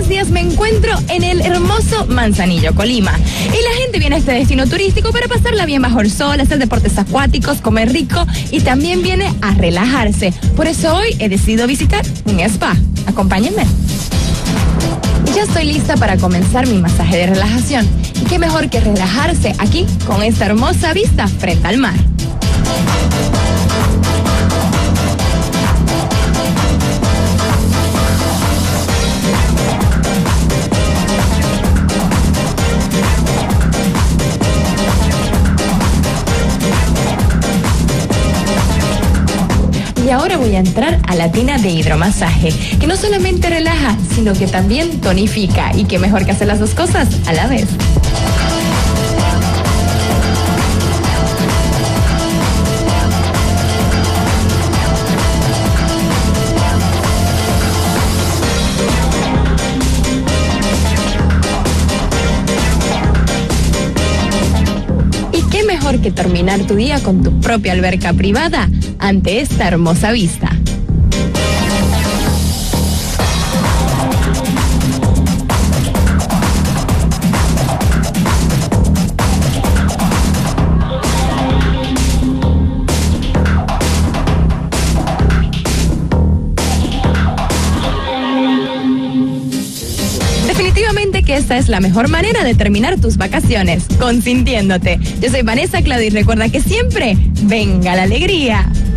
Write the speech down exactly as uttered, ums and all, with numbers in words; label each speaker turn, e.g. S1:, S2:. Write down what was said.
S1: estos días me encuentro en el hermoso Manzanillo, Colima. Y la gente viene a este destino turístico para pasarla bien bajo el sol, hacer deportes acuáticos, comer rico y también viene a relajarse. Por eso hoy he decidido visitar un spa. Acompáñenme. Ya estoy lista para comenzar mi masaje de relajación. Y qué mejor que relajarse aquí con esta hermosa vista frente al mar. Y ahora voy a entrar a la tina de hidromasaje, que no solamente relaja, sino que también tonifica. Y qué mejor que hacer las dos cosas a la vez. ¿Qué mejor que terminar tu día con tu propia alberca privada ante esta hermosa vista? Definitivamente que esta es la mejor manera de terminar tus vacaciones, consintiéndote. Yo soy Vanessa Claudio y recuerda que siempre venga la alegría.